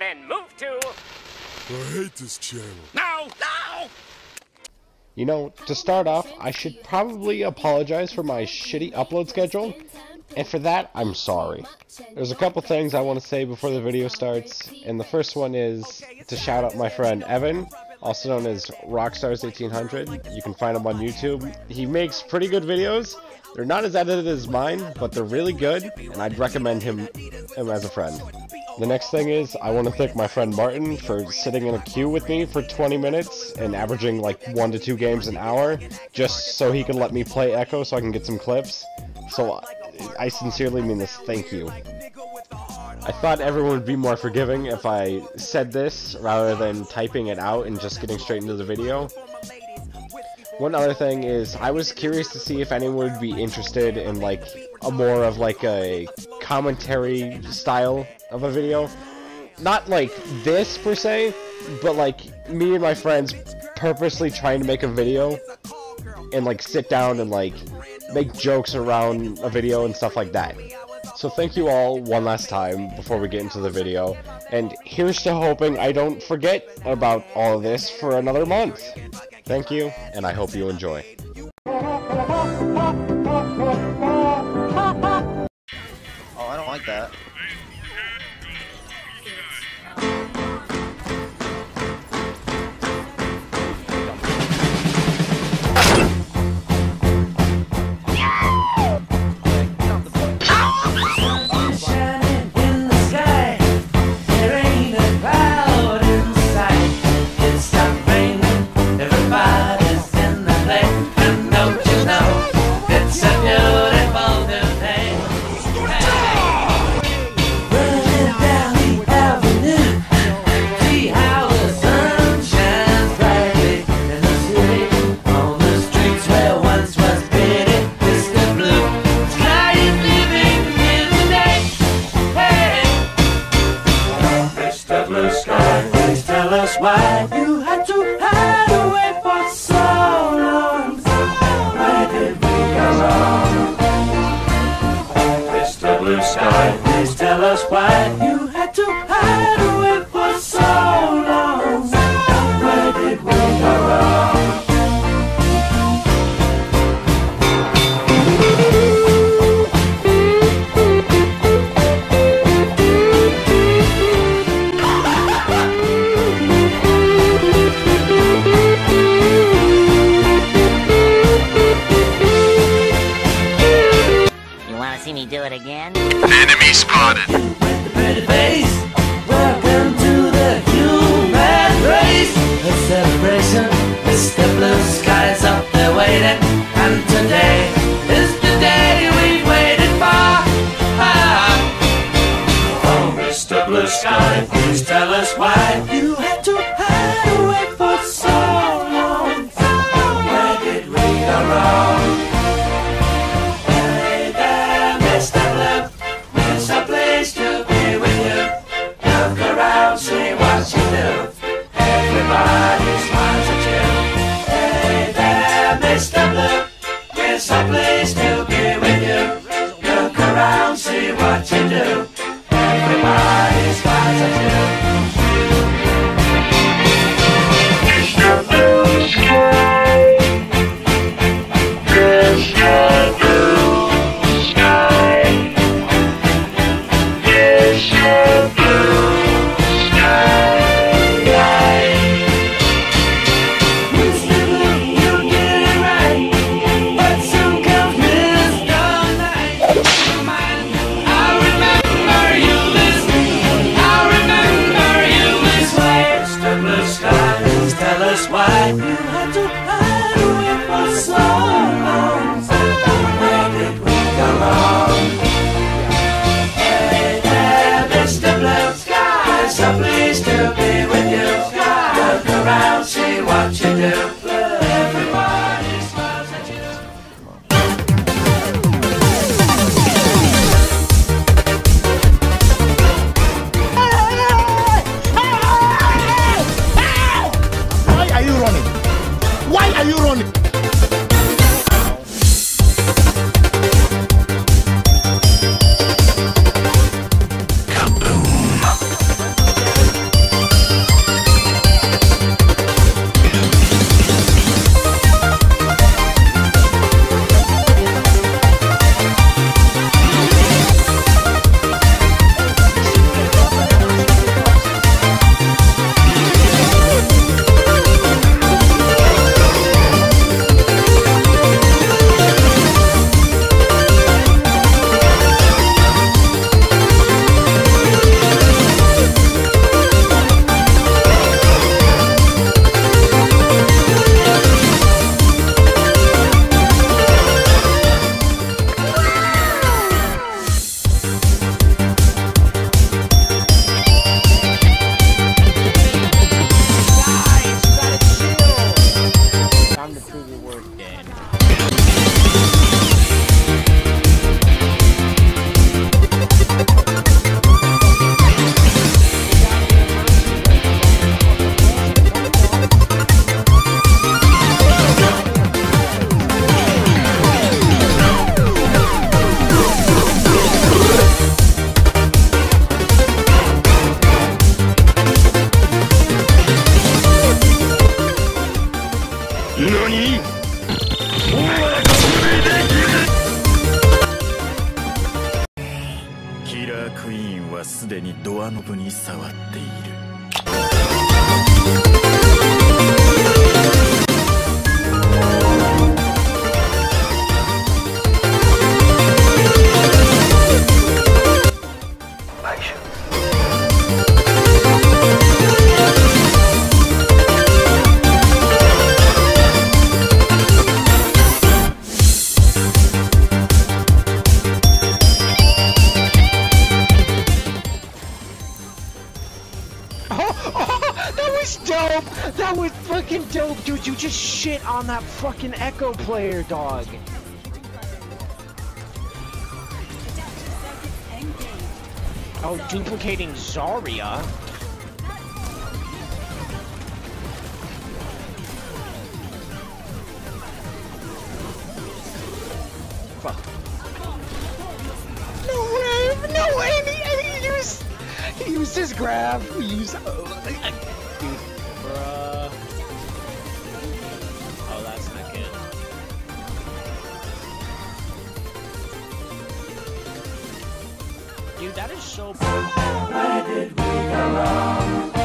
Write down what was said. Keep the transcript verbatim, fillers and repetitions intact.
then move to... I hate this channel. No! No! You know, to start off, I should probably apologize for my shitty upload schedule, and for that, I'm sorry. There's a couple things I want to say before the video starts, and the first one is to shout out my friend Evan, also known as Rockstars eighteen hundred. You can find him on YouTube. He makes pretty good videos. They're not as edited as mine, but they're really good, and I'd recommend him, him as a friend. The next thing is, I want to thank my friend Martin for sitting in a queue with me for twenty minutes and averaging like one to two games an hour, just so he can let me play Echo so I can get some clips. So I sincerely mean this, thank you. I thought everyone would be more forgiving if I said this rather than typing it out and just getting straight into the video. One other thing is, I was curious to see if anyone would be interested in like a more of like a commentary style of a video. Not like this per se, but like me and my friends purposely trying to make a video and like sit down and like make jokes around a video and stuff like that. So thank you all one last time before we get into the video, and here's to hoping I don't forget about all of this for another month. Thank you, and I hope you enjoy. Oh, I don't like that. Why you had to hide away for so long? Where did we go wrong? Mister Blue Sky, please tell us why you had to hide away for so long. Where did we go wrong? See me do it again? Enemy spotted. With the pretty face, welcome to the human race. A celebration, Mister Blue Sky's up there waiting, and today is the day we've waited for. Ah. Oh, Mister Blue Sky, please tell us why you had to hide away for so long. Where did we go wrong? Everybody smiles at you. Hey there, Mister Blue, we're so pleased to be with you. Look around, see what you do. Everybody smiles at you. Mister Blue Sky, Mister Blue Sky, Mister Blue Sky. Why you had to hide away for so long? Where did we go wrong? Hey there, Mister Blue Sky, so pleased to be with you. Look around, see what you do. Everybody smiles at you. Why are you running? Why are you running? Kaboom! ドアノブに触っている。 Dope! That was fucking dope, dude. You just shit on that fucking Echo player, dog. Oh, duplicating Zarya. Fuck. No way! No way! He, he used, he used his grab. He used. Oh, dude, bruh. Oh, that's not good. Dude, that is so. Where did we go wrong?